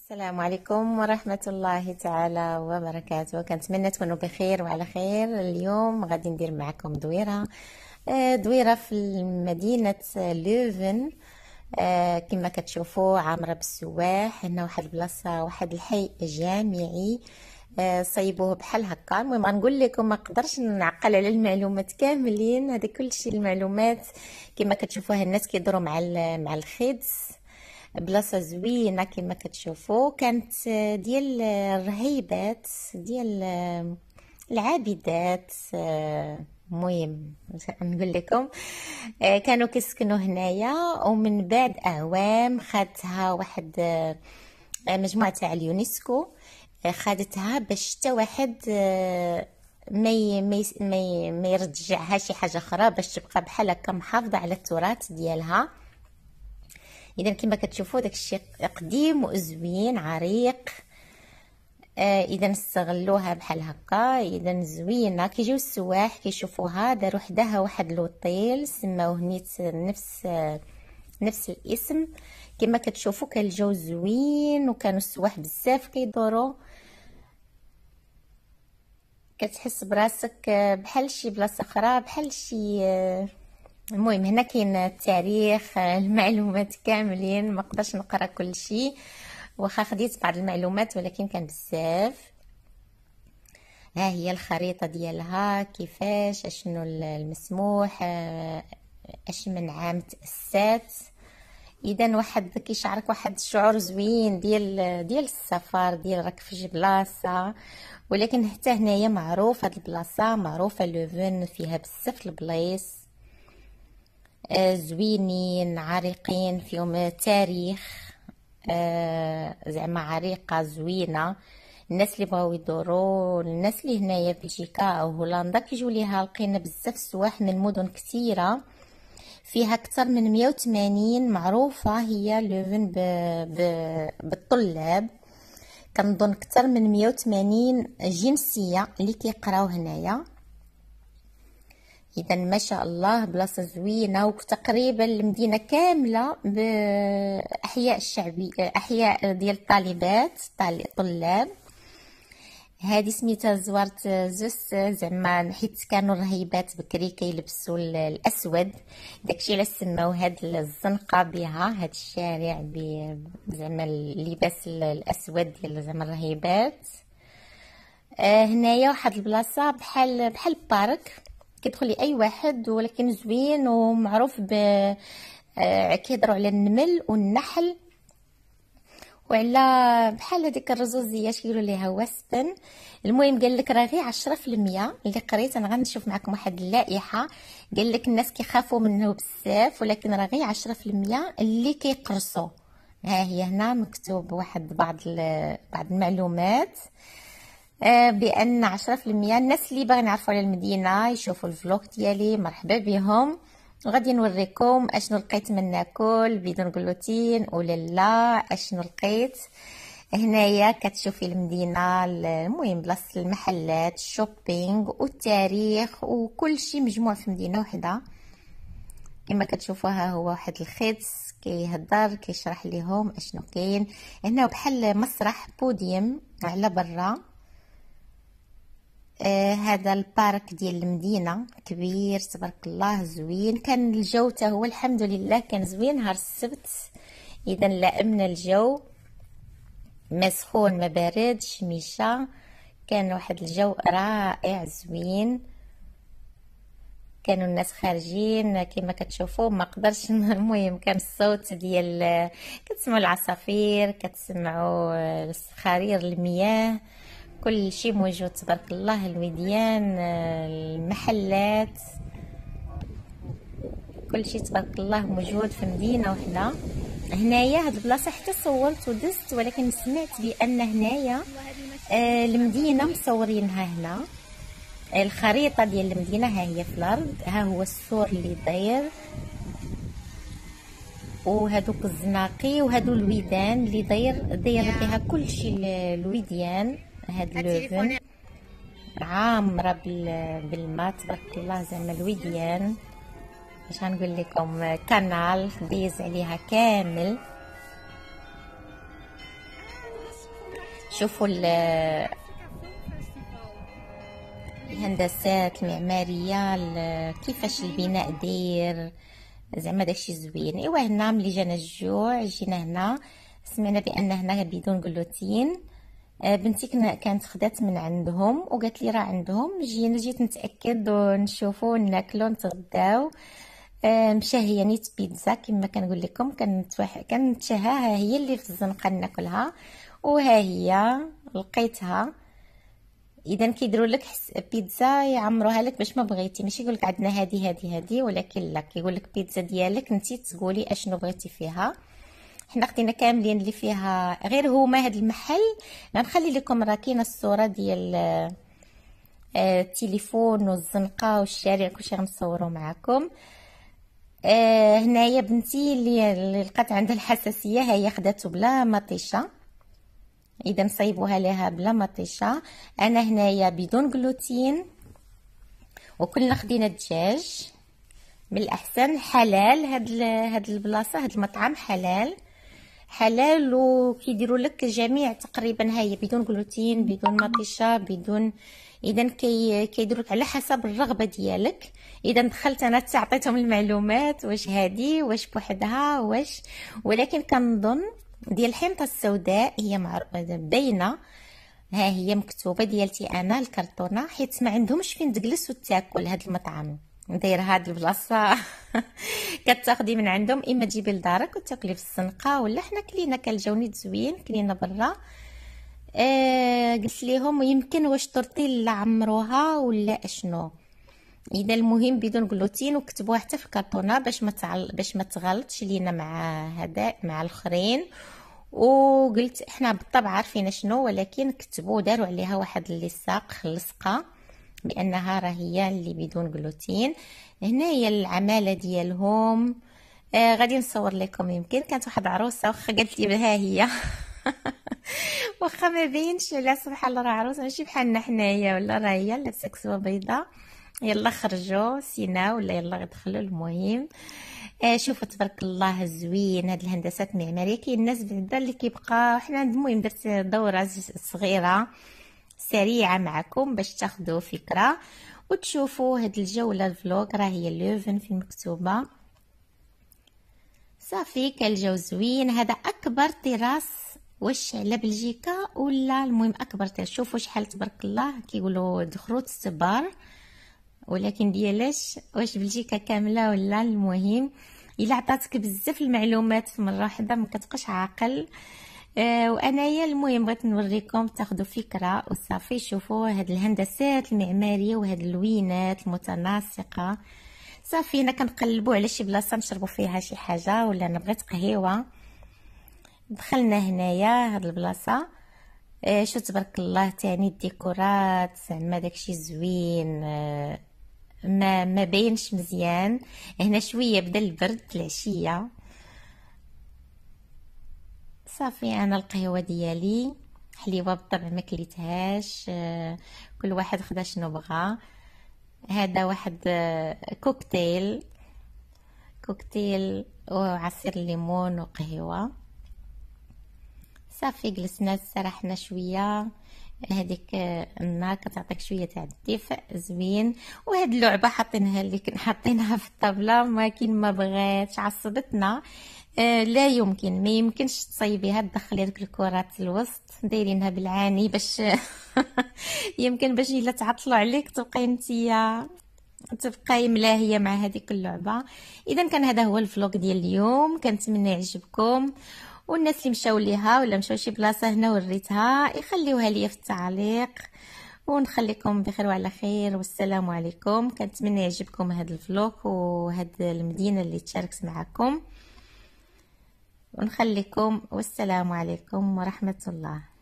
السلام عليكم ورحمة الله تعالى وبركاته. كنتمنى تكونوا بخير وعلى خير. اليوم غادي ندير معكم دويرة في مدينة لوفن. كما كتشوفوا عامرة بالسواح. هنا واحد البلاصة، واحد الحي جامعي صيبوه بحال هكا. المهم غنقول لكم، ما نقدرش نعقل على المعلومات كاملين. هذا كلشي المعلومات كما كتشوفوها الناس كيدوروا مع الخدس. بلاصه زوينه كما كتشوفوا، كانت ديال الرهيبات، ديال العابدات. المهم نقول لكم، كانوا كيسكنوا هنايا، ومن بعد اعوام خدتها واحد مجموعه تاع اليونسكو، خدتها باش حتى واحد ما يرجعها شي حاجه اخرى، باش تبقى بحال هكا محافظه على التراث ديالها. اذا كما كتشوفوا داكشي قديم وزوين عريق. اذا استغلوها بحال هكا. اذا زوينه. كيجيو السواح كيشوفوها، داروا حداها واحد لوطيل سماوه نيت نفس الاسم. كما كتشوفوا كان الجو زوين، وكانوا السواح بزاف كيدوروا. كتحس براسك بحال شي بلاصه اخرى، بحال شي. المهم هنا كاين التاريخ، المعلومات كاملين. ما نقدرش نقرا كل شيء، واخا خديت بعض المعلومات ولكن كان بزاف. ها هي الخريطه ديالها، كيفاش اشنو المسموح، اش من عام تاسست. اذا واحد كيشعرك واحد الشعور زوين ديال السفر، ديال راك في شي بلاصه. ولكن حتى هنايا معروف هاد البلاصه، معروفه لوفن فيها بزاف البلايص زوينين عريقين، فيهم تاريخ، زعما عريقه زوينه. الناس اللي بغاو يدوروا، الناس اللي هنايا في بلجيكا او هولندا كيجيو ليها. لقينا بزاف سواح من مدن كثيره، فيها اكثر من 180 معروفه هي لوفن بالطلاب. كنظن اكثر من 180 جنسيه اللي كيقراو هنايا. اذا ما شاء الله بلاصه زوينه، وتقريبا المدينه كامله باحياء الشعبي، احياء ديال الطالبات طلاب. هذه سميتها زوارت زوس، زعما حيت كانوا الرهيبات بكري كيلبسوا الاسود، داكشي علاش سماو هاد الزنقه بها، هاد الشارع زعما اللباس الاسود ديال زعما الرهيبات. هنايا واحد البلاصه بحال بارك، كيدخل اي واحد، ولكن زوين ومعروف كيهضروا على النمل والنحل، وعلى بحال هذيك الرزوزيه كيقولوا ليها واسبن. المهم قال لك راه غير 10% اللي قريت انا. غنشوف معكم واحد اللائحه، قال لك الناس كيخافوا منه بزاف، ولكن راه غير 10% اللي كيقرصوا. ها هي هنا مكتوب بعض المعلومات، بان 10%. الناس اللي باغيين يعرفوا على المدينه يشوفوا الفلوق ديالي، مرحبا بهم. وغادي نوريكم اشنو لقيت من ناكل بدون جلوتين ولا لا. اشنو لقيت هنايا، كتشوفي المدينه. المهم بلاصه المحلات، الشوبينغ والتاريخ وكل شيء مجموع في مدينه واحده. كما كتشوفوها هو واحد الخدس كيهضر كيشرح لهم اشنو كاين هنا، بحال مسرح بوديوم على برا. هذا البارك ديال المدينه كبير تبارك الله، زوين. كان الجو تا هو الحمد لله كان زوين نهار السبت. اذا لامنا الجو، ما سخون ما بارد، شميشه. كان واحد الجو رائع زوين. كانوا الناس خارجين كما كتشوفوا، ما قدرش المهم كان الصوت ديال كتسمعوا العصافير، كتسمعوا صخارير المياه، كل شيء موجود تبارك الله. الوديان، المحلات، كل شيء تبارك الله موجود في مدينه واحده. هنايا هاد البلاصه حتى صورت ودزت، ولكن سمعت بان هنايا المدينه مصورينها هنا. الخريطه ديال المدينه ها هي في الارض، ها هو السور اللي داير، وهذوك الزناقي، وهذو الودان اللي داير فيها كل شيء. الوديان هاد لوفن عامره بالماء تبارك الله، زعما الوديان. باش غنقول لكم كانال دايز عليها كامل. شوفوا الهندسات المعماريه، كيفاش البناء داير، زعما داكشي زوين. ايوا هنا ملي جانا الجوع جينا هنا، سمعنا بان هنا بدون جلوتين. بنتي كانت خدات من عندهم وقالت لي راه عندهم. جيت نتاكد ونشوفوا ناكلوا نتغداو. مشاهيه نيت بيتزا كما كنقول لكم. كانت شهاها هي اللي في الزنقه ناكلها، وها هي لقيتها. اذا كيديروا لك بيتزا يعمروها لك باش ما بغيتي، ماشي يقول لك عندنا هذه ولكن لا، كيقول لك بيتزا ديالك انتي تقولي اشنو بغيتي فيها. حنا خدينا كاملين اللي فيها، غير هما هذا المحل. غنخلي لكم راه كاينه الصوره ديال التليفون والزنقه والشارع كلشي غنصوروا معكم. هنايا بنتي اللي لقات عندها الحساسيه، هي خداتو بلا مطيشه، اذا نصايبوها لها بلا مطيشه. انا هنايا بدون جلوتين، وكلنا خدينا الدجاج من الاحسن حلال. هاد البلاصه، هاد المطعم حلال وكيديروا لك جميع تقريبا، هي بدون جلوتين بدون مطيشه بدون. اذا كيديروا لك على حسب الرغبه ديالك. اذا دخلت انا تعطيتهم المعلومات واش هذه واش بوحدها واش، ولكن كنظن ديال الحنطه السوداء هي باينه، ها هي مكتوبه ديالتي انا الكرتونه، حيت ما عندهمش فين تجلس وتاكل. هذا المطعم داير هاد البلاصه كتاخدي من عندهم، اما تجيبي لدارك وتاكلي في الزنقه، ولا حنا كلينا كالجونيت زوين كلينا برا. قلت ليهم يمكن واش طرطيل عمروها ولا اشنو. اذا المهم بدون جلوتين، وكتبوها حتى في الكرتونه باش ما تغلطش لينا مع هذا مع الاخرين. وقلت احنا بالطبع عارفين شنو، ولكن كتبوا داروا عليها واحد لصقه بانها راه هي اللي بدون جلوتين. هنا هي العماله ديالهم. غادي نصور لكم. يمكن كانت واحد عروسه واخا قالت لي ها هي واخا ما بينش، لا سبحان الله راه عروسه ماشي بحالنا حنايا، ولا راه هي لابسه كسوه بيضاء. يلا خرجوا سينا ولا يلا غدخلوا. المهم شوفوا تبارك الله زوين هاد الهندسات المعماريه. كاين الناس بعدا اللي كيبقى. حنا المهم درت دوره صغيره سريعه معكم باش تاخذوا فكره وتشوفوا هاد الجوله. الفلوق راه هي لوفن في مكتوبه صافي. كالجو زوين. هذا اكبر تراس واش على بلجيكا ولا المهم اكبر تراس. شوفوا شحال تبارك الله كيقولوا دخروت السبار، ولكن ديالاش واش بلجيكا كامله ولا. المهم الا عطاتك بزاف المعلومات في مره واحده ما كتبقاش عاقل. وانايا المهم بغيت نوريكم تاخذوا فكره وصافي. شوفوا هاد الهندسات المعماريه وهاد اللوينات المتناسقه. صافي هنا كنقلبوا على شي بلاصه نشربوا فيها شي حاجه، ولا انا بغيت قهيوه. دخلنا هنايا هاد البلاصه. شو تبارك الله تاني الديكورات زعما داكشي زوين. ما باينش مزيان. هنا شويه بدا البرد العشيه. صافي انا القهوه ديالي حليوه بالطبع ما كليتهاش. كل واحد خدا شنو بغى. هذا واحد كوكتيل وعصير الليمون وقهوه. صافي جلسنا استرحنا شويه. هذيك النار كتعطيك شويه تاع الدفء زوين. وهاد اللعبه حاطينها في الطابله، ما كاين ما بغاتش عصبتنا. لا يمكن ما يمكنش تصايبيها تدخلي ديك الكرات الوسط، دايرينها بالعاني باش يمكن باش الا تعطلوا عليك تبقاي ملاهيه مع هذيك اللعبه. اذا كان هذا هو الفلوق ديال اليوم، كنتمنى يعجبكم. والناس اللي مشاو ليها ولا مشاو شي بلاصه هنا وريتها يخليوها لي في التعليق. ونخليكم بخير وعلى خير، والسلام عليكم. كنتمنى يعجبكم هذا الفلوق وهاد المدينه اللي تشاركت معكم. ونخليكم والسلام عليكم ورحمه الله.